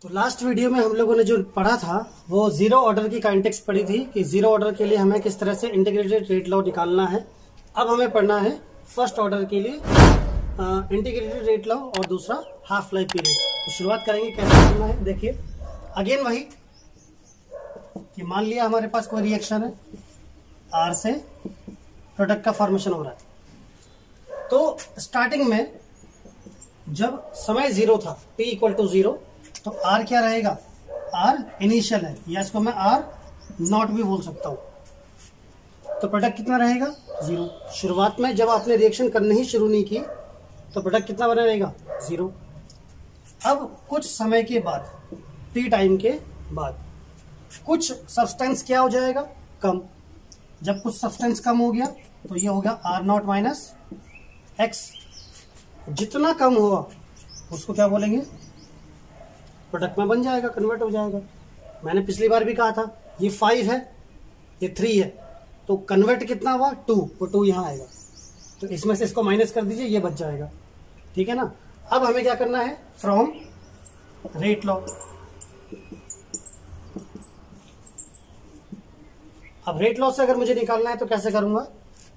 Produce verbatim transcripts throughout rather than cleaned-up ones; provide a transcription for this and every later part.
तो last video में हम लोगों ने जो पढ़ा था वो जीरो ऑर्डर की काइनेटिक्स पढ़ी थी कि जीरो ऑर्डर के लिए हमें किस तरह से इंटीग्रेटेड रेट लॉ निकालना है। अब हमें पढ़ना है फर्स्ट ऑर्डर के लिए इंटीग्रेटेड रेट लॉ और दूसरा हाफ लाइफ पीरियड। तो शुरुआत करेंगे कैसे करना है। देखिए अगेन वही कि मान लिया हमारे पास कोई रिएक्शन है, आर से प्रोडक्ट का फॉर्मेशन हो रहा है। तो स्टार्टिंग में जब समय जीरो था, P इक्वल टू जीरो, तो R क्या रहेगा, R इनिशियल है या इसको मैं R नॉट भी बोल सकता हूं। तो प्रोडक्ट कितना रहेगा, जीरो। शुरुआत में जब आपने रिएक्शन करने ही शुरू नहीं की तो प्रोडक्ट कितना बना रहेगा, जीरो। अब कुछ समय के बाद, T टाइम के बाद, कुछ सब्सटेंस क्या हो जाएगा, कम। जब कुछ सब्सटेंस कम हो गया तो ये हो गया आर नॉट माइनस एक्स। जितना कम हुआ उसको क्या बोलेंगे, प्रोडक्ट में बन जाएगा, कन्वर्ट हो जाएगा। मैंने पिछली बार भी कहा था ये फाइव है, ये थ्री है, तो कन्वर्ट कितना हुआ, टू, तो टू यहाँ आएगा। तो इसमें से इसको माइनस कर दीजिए, ये बच जाएगा। ठीक है ना। अब हमें क्या करना है, फ्रॉम रेट लॉ। अब रेट लॉ से अगर मुझे निकालना है तो कैसे करूंगा,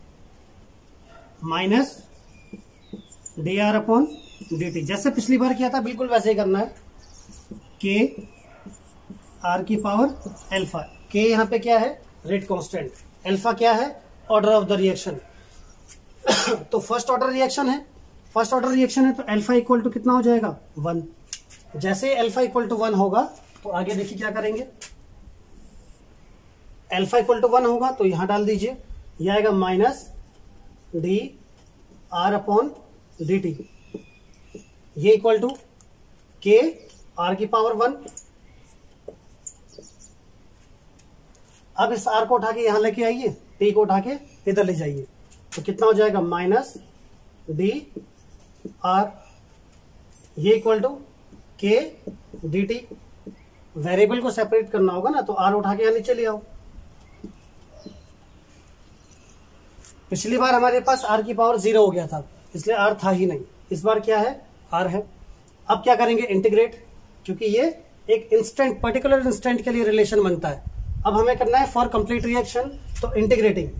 minus D R upon D t. जैसे पिछली बार किया था बिल्कुल वैसे ही करना है। के आर की पावर एल्फा। के यहाँ पे क्या है, रेट कांस्टेंट। एल्फा क्या है, ऑर्डर ऑफ द रिएक्शन। तो फर्स्ट ऑर्डर रिएक्शन है, फर्स्ट ऑर्डर रिएक्शन है तो एल्फा इक्वल टू कितना हो जाएगा, वन। जैसे एल्फा इक्वल टू वन होगा तो आगे देखिए क्या करेंगे। एल्फा इक्वल टू वन होगा तो यहां डाल दीजिए, यह आएगा minus D R upon D T. ये इक्वल टू के आर की पावर वन। अब इस आर को उठा के यहां लेके आइए, टी को उठा के इधर ले जाइए, तो कितना हो जाएगा, माइनस डी आर। ये equal to K D T. Variable को सेपरेट करना होगा ना, तो आर उठा के यहां नीचे ले आओ। पिछली बार हमारे पास आर की पावर जीरो हो गया था, इसलिए आर था ही नहीं। इस बार क्या है, आर है। अब क्या करेंगे, इंटीग्रेट, क्योंकि ये एक इंस्टेंट, पर्टिकुलर इंस्टेंट के लिए रिलेशन बनता है। अब हमें करना है फॉर कंप्लीट रिएक्शन, तो इंटीग्रेटिंग।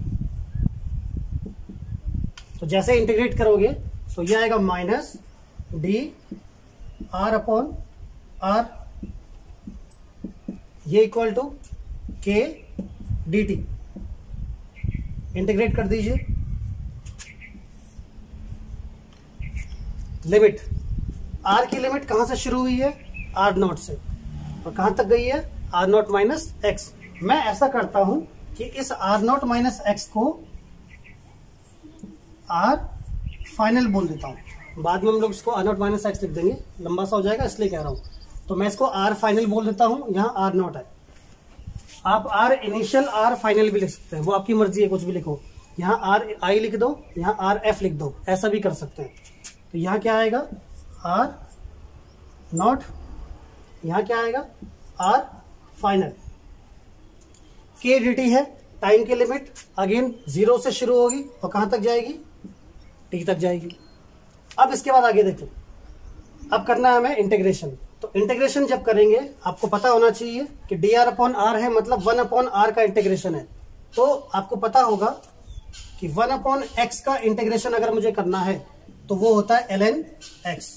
तो जैसे इंटीग्रेट करोगे तो ये आएगा minus D R upon R. ये equal to K D T. Integrate कर दीजिए। लिमिट, आर की लिमिट कहां से शुरू हुई है, आर नॉट से, और कहां तक गई है, आर नॉट माइनस एक्स। मैं ऐसा करता हूं कि इस आर नॉट माइनस एक्स को आर फाइनल बोल देता हूं। बाद में हम लोग इसको आर नॉट माइनस एक्स लिख देंगे, लंबा सा हो जाएगा इसलिए कह रहा हूं। तो मैं इसको आर फाइनल बोल देता हूं, यहां आर नॉट है। आप आर इनिशियल, आर फाइनल भी लिख सकते हैं, वो आपकी मर्जी है, कुछ भी लिखो। यहाँ आर आई लिख दो, यहाँ आर एफ लिख दो, ऐसा भी कर सकते हैं। तो यहाँ क्या आएगा, आर नॉट, यहाँ क्या आएगा, R final. K D T है टाइम की लिमिट, अगेन जीरो से शुरू होगी और कहां तक जाएगी, टी तक जाएगी। अब इसके बाद आगे देखो, अब करना है हमें इंटीग्रेशन। तो इंटीग्रेशन जब करेंगे आपको पता होना चाहिए कि डी आर अपॉन आर है, मतलब वन अपॉन आर का इंटीग्रेशन है। तो आपको पता होगा कि वन अपॉन एक्स का इंटीग्रेशन अगर मुझे करना है तो वो होता है L N X.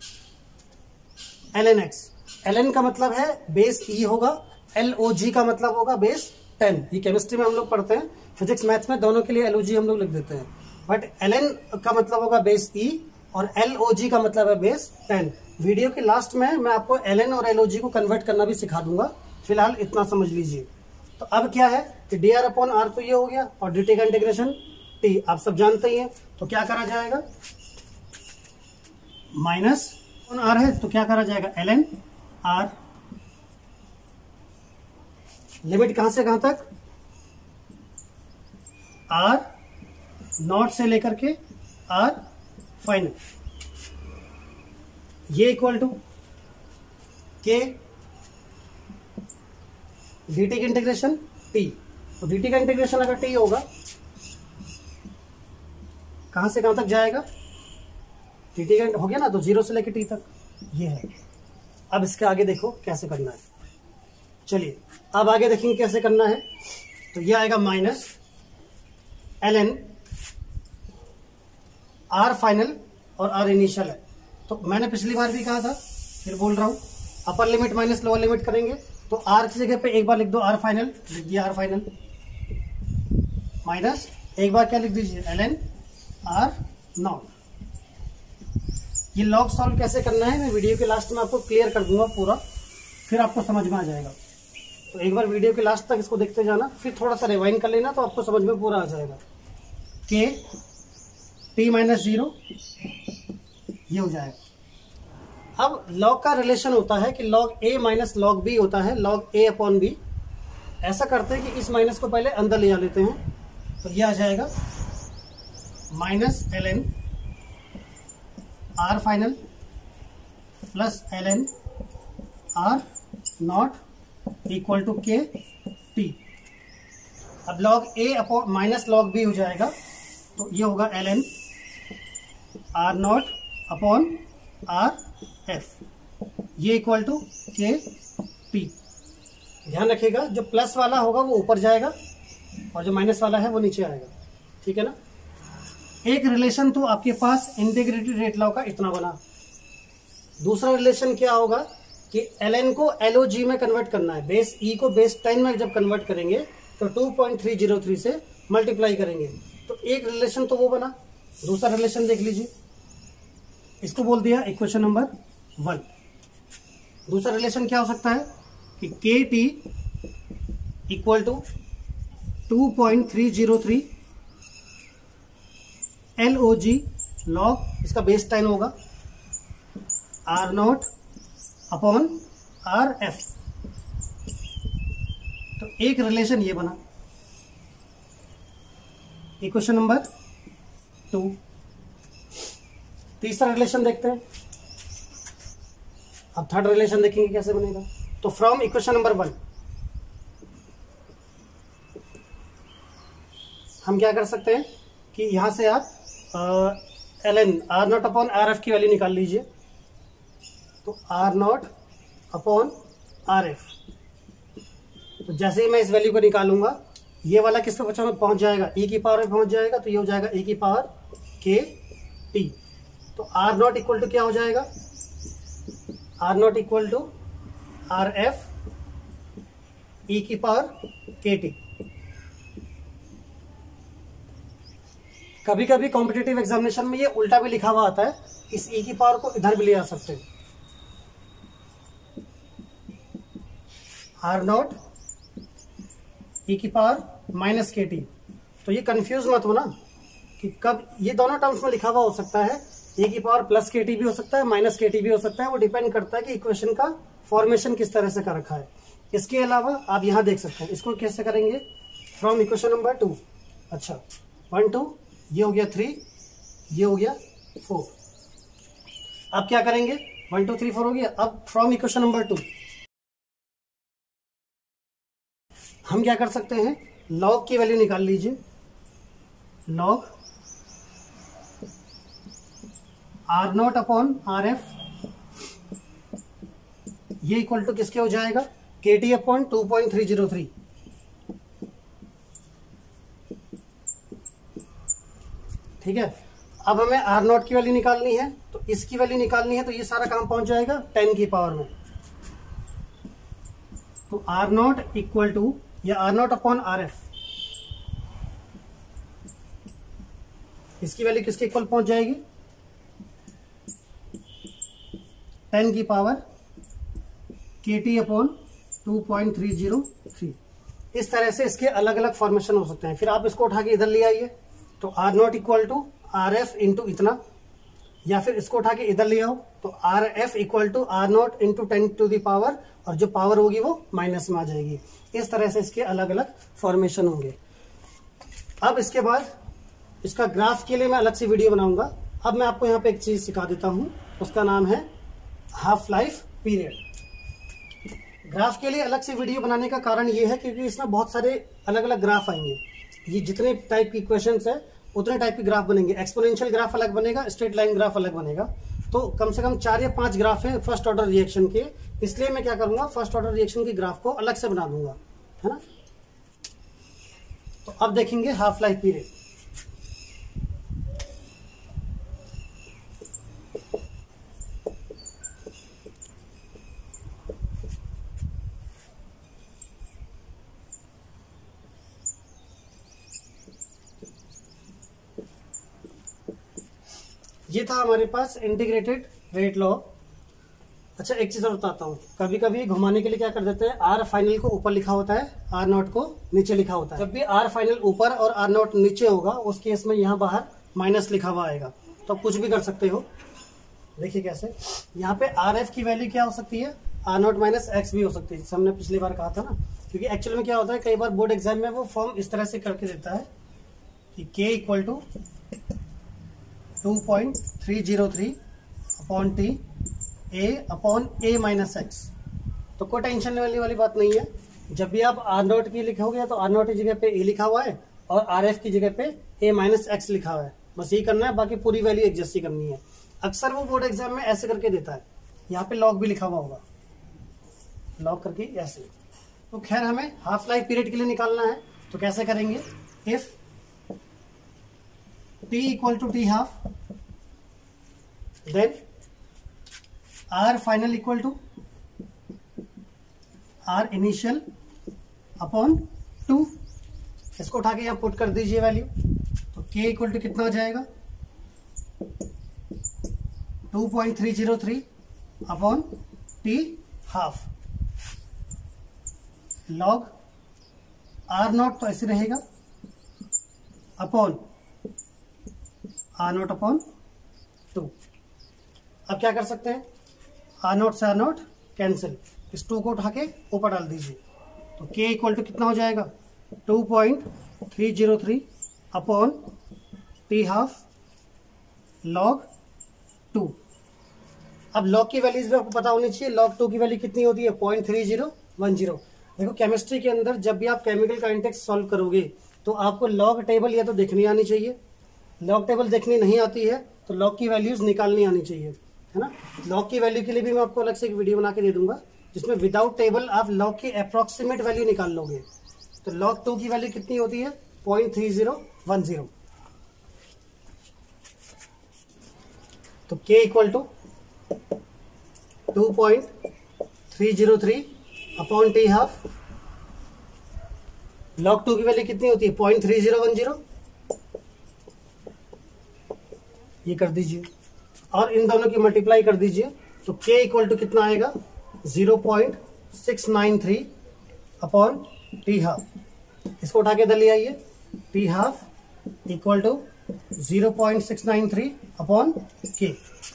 L N X, L N का मतलब है बेस ई होगा, एल ओ जी का मतलब होगा बेस टेन। ये केमिस्ट्री में हम लोग पढ़ते हैं, फिजिक्स मैथ्स में दोनों के लिए एल ओ जी हम लोग लिख देते हैं। बट एल एन का मतलब होगा बेस ई और एल ओ जी का मतलब है बेस टेन। वीडियो के लास्ट में मैं आपको एल एन और एल ओ जी को कन्वर्ट करना भी सिखा दूंगा, फिलहाल इतना समझ लीजिए। तो अब क्या है कि डी आर अपॉन आर तो ये हो गया, और डी टी का इंटीग्रेशन टी आप सब जानते ही हैं। तो क्या करा जाएगा, माइनस आर है तो क्या करा जाएगा, एल एन आर। लिमिट कहां से कहां तक, आर नॉट से लेकर के आर फाइनल। ये equal to K D T का इंटीग्रेशन टी। तो डी टी का इंटीग्रेशन अगर टी होगा कहां से कहां तक जाएगा, टी टी का हो गया ना, तो जीरो से लेकर टी तक ये है। अब इसके आगे देखो कैसे करना है। चलिए अब आगे देखेंगे कैसे करना है। तो ये आएगा minus L N R final और आर इनिशियल है। तो मैंने पिछली बार भी कहा था, फिर बोल रहा हूं, upper limit minus lower limit करेंगे तो आर की जगह पे एक बार लिख दो आर फाइनल, लिख दिया आर फाइनल, माइनस एक बार क्या लिख दीजिए एल एन आर नॉट। ये लॉग सॉल्व कैसे करना है मैं वीडियो के लास्ट में आपको क्लियर कर दूंगा पूरा, फिर आपको समझ में आ जाएगा। तो एक बार वीडियो के लास्ट तक इसको देखते जाना, फिर थोड़ा सा रिवाइंड कर लेना तो आपको समझ में पूरा आ जाएगा। के टी माइनस जीरो ये हो जाएगा। अब लॉग का रिलेशन होता है कि log A minus log B होता है, लॉग ए अपॉन बी। ऐसा करते हैं कि इस माइनस को पहले अंदर ले आ लेते हैं, तो ये आ जाएगा minus L N R final plus L N R naught equal to K T. अब log A upon minus log B हो जाएगा, तो ये होगा L N R naught upon R F, ये इक्वल टू के टी। ध्यान रखिएगा जो प्लस वाला होगा वो ऊपर जाएगा और जो माइनस वाला है वो नीचे आएगा, ठीक है ना। एक रिलेशन तो आपके पास इंटीग्रेटेड रेट लॉ का इतना बना। दूसरा रिलेशन क्या होगा कि एल एन को एल ओ जी में कन्वर्ट करना है, बेस ई को बेस टेन में जब कन्वर्ट करेंगे तो two point three zero three से मल्टीप्लाई करेंगे, तो एक रिलेशन तो वो बना। दूसरा रिलेशन देख लीजिए, इसको बोल दिया इक्वेशन नंबर वन। दूसरा रिलेशन क्या हो सकता है कि K T equal to two point three zero three L O G log, इसका बेस टेन होगा, R naught upon R F. तो एक रिलेशन ये बना, इक्वेशन नंबर टू। तीसरा रिलेशन देखते हैं। अब थर्ड रिलेशन देखेंगे कैसे बनेगा। तो फ्रॉम इक्वेशन नंबर वन हम क्या कर सकते हैं कि यहां से आप L N R naught upon R F की वैल्यू निकाल लीजिए। तो R naught upon R F, तो जैसे ही मैं इस वैल्यू को निकालूंगा ये वाला किस पे पहुंच जाएगा, ई की पावर में पहुंच जाएगा, तो ये हो जाएगा ई की पावर के टी। तो आर नॉट इक्वल टू क्या हो जाएगा, R naught equal to R F E की पावर के टी। कभी कभी कॉम्पिटिटिव एग्जामिनेशन में ये उल्टा भी लिखा हुआ आता है, इस ई की पावर को इधर भी ले आ सकते हैं, आर नॉट ई की पावर माइनस के टी। तो ये कंफ्यूज मत हो ना कि कब ये दोनों टर्म्स में लिखा हुआ हो सकता है, ए की पावर प्लस के टी भी हो सकता है, माइनस के टी भी हो सकता है, वो डिपेंड करता है कि इक्वेशन का फॉर्मेशन किस तरह से कर रखा है। इसके अलावा आप यहां देख सकते हैं, इसको कैसे करेंगे, फ्रॉम इक्वेशन नंबर टू। अच्छा वन टू, ये हो गया थ्री, ये हो गया फोर। अब क्या करेंगे, वन टू थ्री फोर हो गया। अब फ्रॉम इक्वेशन नंबर टू हम क्या कर सकते हैं, लॉग की वैल्यू निकाल लीजिए। Log R naught upon R F, ये इक्वल टू किसके हो जाएगा, K T upon two point three zero three. ठीक है। अब हमें आर नॉट की वैल्यू निकालनी है, तो इसकी वैल्यू निकालनी है, तो ये सारा काम पहुंच जाएगा टेन की पावर में। तो आर नॉट इक्वल टू या R naught upon R F, इसकी वैल्यू किसके इक्वल पहुंच जाएगी, टेन की power K T upon two point three zero three. इस तरह से इसके अलग अलग फॉर्मेशन हो सकते हैं। फिर आप इसको उठा के इधर ले आइए, तो R naught equal to R F into इतना, या फिर इसको उठा के इधर ले आओ, तो R F equal to R naught into ten to the power, और जो पावर होगी वो माइनस में आ जाएगी। इस तरह से इसके अलग अलग फॉर्मेशन होंगे। अब इसके बाद इसका ग्राफ के लिए मैं अलग से वीडियो बनाऊंगा। अब मैं आपको यहाँ पे एक चीज सिखा देता हूँ, उसका नाम है हाफ लाइफ पीरियड। ग्राफ के लिए अलग से वीडियो बनाने का कारण ये है क्योंकि इसमें बहुत सारे अलग अलग ग्राफ आएंगे। ये जितने टाइप की इक्वेशंस है उतने टाइप के ग्राफ बनेंगे। एक्सपोनेंशियल ग्राफ अलग बनेगा, स्ट्रेट लाइन ग्राफ अलग बनेगा। तो कम से कम चार या पांच ग्राफ है फर्स्ट ऑर्डर रिएक्शन के, इसलिए मैं क्या करूंगा, फर्स्ट ऑर्डर रिएक्शन की ग्राफ को अलग से बना दूंगा, है ना। तो अब देखेंगे हाफ लाइफ पीरियड। ये था हमारे पास इंटीग्रेटेड रेट लॉ। अच्छा एक चीज और बताता हूँ, कभी कभी घुमाने के लिए क्या कर देते हैं, आर फाइनल को ऊपर लिखा होता है, आर नॉट को नीचे लिखा होता है। जब भी आर फाइनल ऊपर और आर नॉट नीचे होगा उस केस में यहाँ बाहर माइनस लिखा हुआ आएगा, तो कुछ भी कर सकते हो। देखिए कैसे, यहाँ पे आर एफ की वैल्यू क्या हो सकती है, आर नॉट माइनस एक्स भी हो सकती है, जैसे हमने पिछली बार कहा था ना। क्योंकि एक्चुअल में क्या होता है, कई बार बोर्ड एग्जाम में वो फॉर्म इस तरह से करके देता है कि K equal to two point three zero three upon T A upon A minus X. तो कोई टेंशन लेने वाली बात नहीं है, जब भी आप आर नॉट की लिखोगे तो आर नॉट की जगह पे ए लिखा हुआ है और आर एफ की जगह पे ए माइनस एक्स लिखा हुआ है, बस ये करना है, बाकी पूरी वैल्यू एडजस्ट ही करनी है। अक्सर वो बोर्ड एग्जाम में ऐसे करके देता है, यहाँ पे लॉग भी लिखा हुआ होगा, लॉग करके ऐसे। तो खैर हमें हाफ लाइफ पीरियड के लिए निकालना है, तो कैसे करेंगे, if T equal to T half then R final equal to R initial upon two. इसको उठा के यहां पुट कर दीजिए वैल्यू, तो k इक्वल टू कितना हो जाएगा, two point three zero three upon T half log R naught, तो ऐसे रहेगा, upon R naught upon two. अब क्या कर सकते हैं, आर नॉट से आर नॉट कैंसिल, इस टू को उठा के ऊपर डाल दीजिए, तो k इक्वल टू कितना हो जाएगा, two point three zero three upon T half log two. अब लॉग की वैल्यूज भी आपको पता होनी चाहिए, लॉग टू की वैल्यू कितनी होती है, point three zero one zero. देखो केमिस्ट्री के अंदर जब भी आप केमिकल का इंडेक्स सॉल्व करोगे तो आपको लॉग टेबल या तो देखनी आनी चाहिए, लॉग टेबल देखनी नहीं आती है तो लॉग की वैल्यूज निकालनी आनी चाहिए, है ना। लॉग की वैल्यू के लिए भी मैं आपको अलग से एक वीडियो बना के दे दूंगा, जिसमें विदाउट टेबल आप लॉग की अप्रोक्सीमेट वैल्यू निकाल लोगे। तो लॉग टू की वैल्यू कितनी होती है, point three zero one zero. तो k equal to two point three zero three upon T half, log two की वैल्यू कितनी होती है, point three zero one zero, ये कर दीजिए और इन दोनों की मल्टीप्लाई कर दीजिए, तो k इक्वल टू कितना आएगा, zero point six nine three upon T half. इसको उठा के इधर ले आइए, T half equal to zero point six nine three upon K.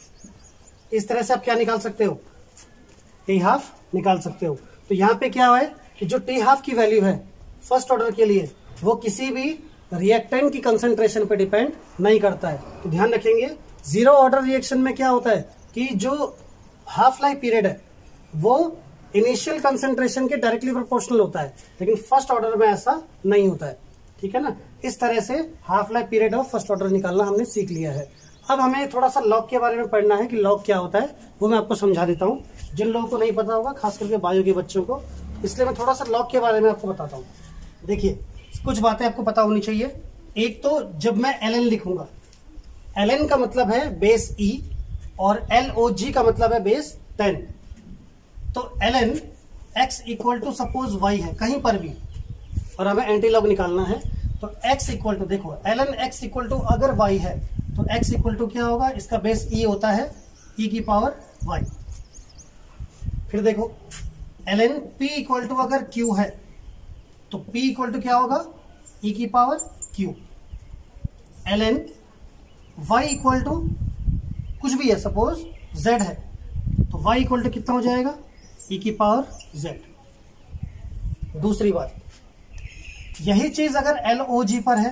इस तरह से आप क्या निकाल सकते हो, टी हाफ निकाल सकते हो। तो यहाँ पे क्या है कि जो टी हाफ की वैल्यू है फर्स्ट ऑर्डर के लिए वो किसी भी रिएक्टेंट की कंसंट्रेशन पे डिपेंड नहीं करता है। तो ध्यान रखेंगे, जीरो ऑर्डर रिएक्शन में क्या होता है कि जो हाफ लाइफ पीरियड है वो इनिशियल कंसंट्रेशन के डायरेक्टली प्रोपोर्शनल होता है, लेकिन फर्स्ट ऑर्डर में ऐसा नहीं होता है, ठीक है ना। इस तरह से half life period of first order निकालना हमने सीख लिया है। अब हमें थोड़ा सा लॉग के बारे में पढ़ना है कि लॉग क्या होता है, वो मैं आपको समझा देता हूँ, जिन लोगों को नहीं पता होगा, खास करके बायो के बच्चों को, इसलिए मैं थोड़ा सा लॉग के बारे में आपको बताता हूँ। देखिए कुछ बातें आपको पता होनी चाहिए। एक तो जब मैं एल एन लिखूंगा, एल एन का मतलब है बेस ई और एल ओ जी का मतलब है बेस टेन। तो L N X equal to suppose Y है कहीं पर भी और हमें एंटी लॉग निकालना है, तो x इक्वल टू, देखो L N X equal to अगर y है तो x इक्वल टू क्या होगा, इसका बेस e होता है e की पावर y। फिर देखो L N p equal to अगर q है तो p इक्वल टू क्या होगा, e की power q। L N y equal to कुछ भी है, सपोज z है, तो y इक्वल टू कितना हो जाएगा, e की पावर z। दूसरी बात, यही चीज अगर एल ओ जी पर है,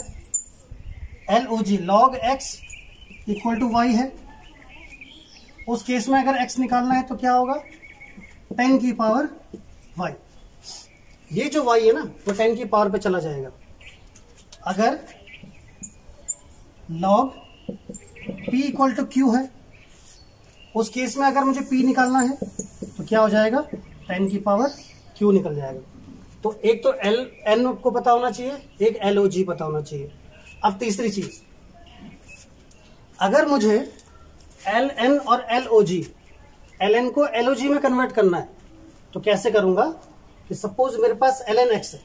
L O G log x equal to Y है, उस केस में अगर x निकालना है तो क्या होगा, टेन की पावर y। ये जो y है ना वो टेन की पावर पे चला जाएगा। अगर log p equal to q है उस केस में अगर मुझे P निकालना है तो क्या हो जाएगा, टेन की पावर Q निकल जाएगा। तो एक तो एल एन को पता होना चाहिए, एक एल ओ जी पता होना चाहिए। अब तीसरी चीज, अगर मुझे एल एन और L O G, L N को एल ओ जी में कन्वर्ट करना है तो कैसे करूंगा कि सपोज मेरे पास एल एन एक्स है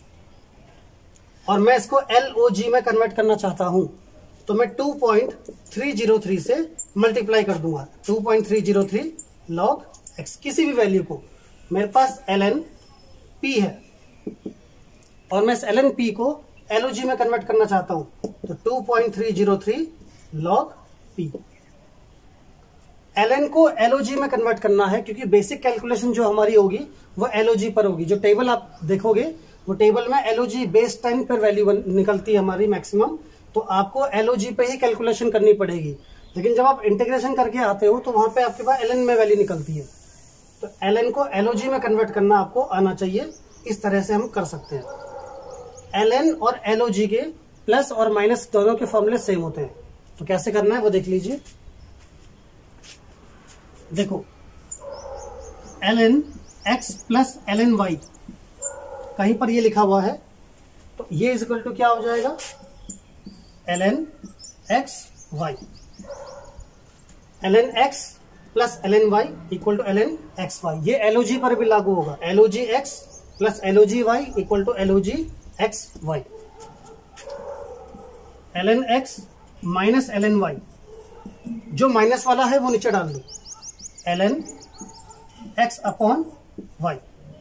और मैं इसको एल ओ जी में कन्वर्ट करना चाहता हूं, तो मैं two point three zero three से मल्टीप्लाई कर दूंगा। Two point three zero three log X, किसी भी वैल्यू को, मेरे पास एल एन पी है और मैं इस एल एन पी को एल ओ जी में कन्वर्ट करना चाहता हूं, तो two point three zero three log P. L N को एल ओ जी में कन्वर्ट करना है क्योंकि बेसिक कैलकुलेशन जो हमारी होगी वो एल ओ जी पर होगी। जो टेबल आप देखोगे वो टेबल में L O G base ten पर वैल्यू निकलती है हमारी मैक्सिमम, तो आपको एल ओ जी पे ही कैलकुलेशन करनी पड़ेगी। लेकिन जब आप इंटीग्रेशन करके आते हो तो वहां पे आपके पास एल एन में वैल्यू निकलती है, तो एल एन को एल ओ जी में कन्वर्ट करना आपको आना चाहिए। इस तरह से हम कर सकते हैं। एल एन और एल ओ जी के प्लस और माइनस दोनों के फॉर्मूले सेम होते हैं, तो कैसे करना है वो देख लीजिए। देखो, L N X plus L N Y कहीं पर ये लिखा हुआ है, तो ये इज इक्वल टू क्या हो जाएगा, L N X Y. L N X plus L N Y equal to L N X Y. ये एल ओ जी पर भी लागू होगा। L O G X plus L O G Y equal to L O G X Y. L N X minus L N Y, जो minus वाला है वो नीचे डाल दो, L N X upon Y.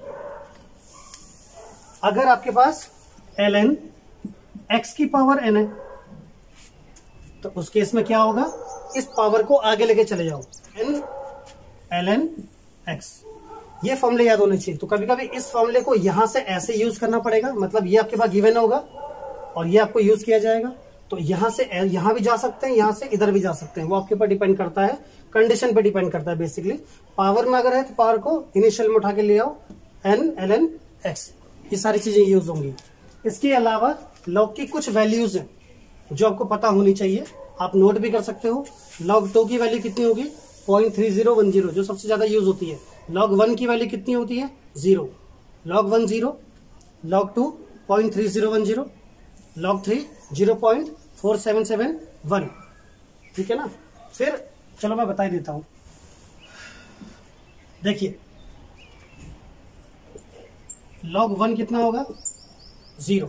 अगर आपके पास एल एन एक्स की पावर एन है तो उस केस में क्या होगा, इस पावर को आगे लेके चले जाओ, एन एल एन एक्स। ये फॉर्मूले याद होने चाहिए। तो कभी कभी इस फॉर्मूले को यहां से ऐसे यूज करना पड़ेगा, मतलब ये आपके पास गिवन होगा और ये आपको यूज किया जाएगा। तो यहां से यहां भी जा सकते हैं, यहां से इधर भी जा सकते हैं, वो आपके ऊपर डिपेंड करता है, कंडीशन पे डिपेंड करता है। बेसिकली पावर में अगर है तो पावर को इनिशियल में उठा के ले आओ, एन एल एन एक्स। ये सारी चीजें यूज होंगी। इसके अलावा लॉग की कुछ वैल्यूज हैं जो आपको पता होनी चाहिए, आप नोट भी कर सकते हो। लॉग टू की वैल्यू कितनी होगी, point three zero one zero, जो सबसे ज्यादा यूज होती है। लॉग वन की वैल्यू कितनी होती है, zero. Log one zero, log two point three zero one zero, log three zero point four seven seven one. ठीक है ना। फिर चलो मैं बता ही देता हूं। देखिए, लॉग वन कितना होगा, जीरो।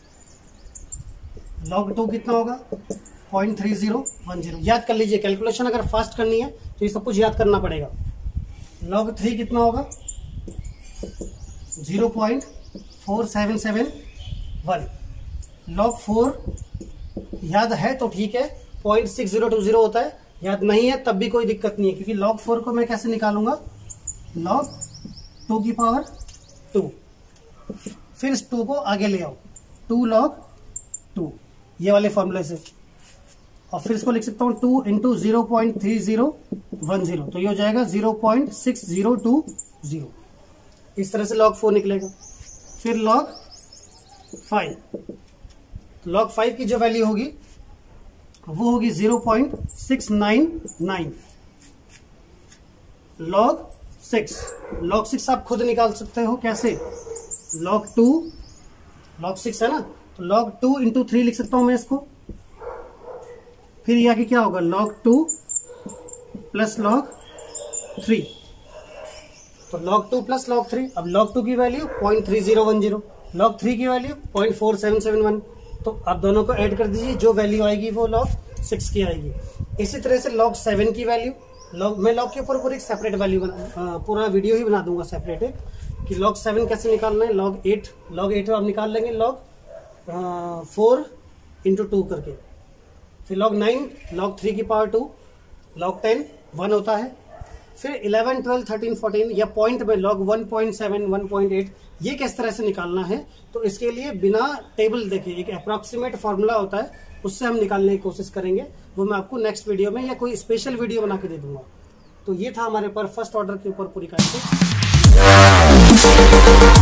लॉग टू कितना होगा, point three zero one zero. याद कर लीजिए, कैलकुलेशन अगर फास्ट करनी है तो ये सब कुछ याद करना पड़ेगा। लॉग थ्री कितना होगा, zero point four seven seven one. Log four याद है तो ठीक है, point six zero two zero होता है। याद नहीं है तब भी कोई दिक्कत नहीं है, क्योंकि लॉग फोर को मैं कैसे निकालूंगा, लॉग टू की पावर टू, फिर इस टू को आगे ले आओ, टू लॉग टू, ये वाले फॉर्मूले से, और फिर इसको लिख सकता हूं two into zero point three zero one zero, तो ये हो जाएगा zero point six zero two zero. इस तरह से लॉग फोर निकलेगा। फिर लॉग फाइव, तो लॉग फाइव की जो वैल्यू होगी वो होगी zero point six nine nine. Log six, log six आप खुद निकाल सकते हो। कैसे, लॉग टू, लॉग सिक्स है ना, तो लॉग टू इंटू थ्री लिख सकता हूं मैं इसको। फिर ये आगे क्या होगा, log two plus log three, तो log two plus log three. अब लॉग टू की value point three zero one zero, log three की value point four seven seven one, तो आप दोनों को ऐड कर दीजिए, जो वैल्यू आएगी वो लॉग सिक्स की आएगी। इसी तरह से लॉग सेवन की वैल्यू, लॉग मैं लॉग के ऊपर पूरी सेपरेट वैल्यू बना, पूरा वीडियो ही बना दूंगा सेपरेट एक, कि लॉग सेवन कैसे निकालना है। लॉग एट, लॉग एट आप निकाल लेंगे लॉग फोर इंटू टू करके। फिर लॉग नाइन, लॉग थ्री की power two, log ten one होता है। फिर इलेवन ट्वेल्व थर्टीन फोर्टीन या पॉइंट में log one point seven one point eight, ये किस तरह से निकालना है, तो इसके लिए बिना टेबल देखे एक अप्रॉक्सीमेट फॉर्मूला होता है, उससे हम निकालने की कोशिश करेंगे। वो मैं आपको नेक्स्ट वीडियो में या कोई स्पेशल वीडियो बना के दे दूंगा। तो ये था हमारे पर फर्स्ट ऑर्डर के ऊपर पूरी कांसेप्ट।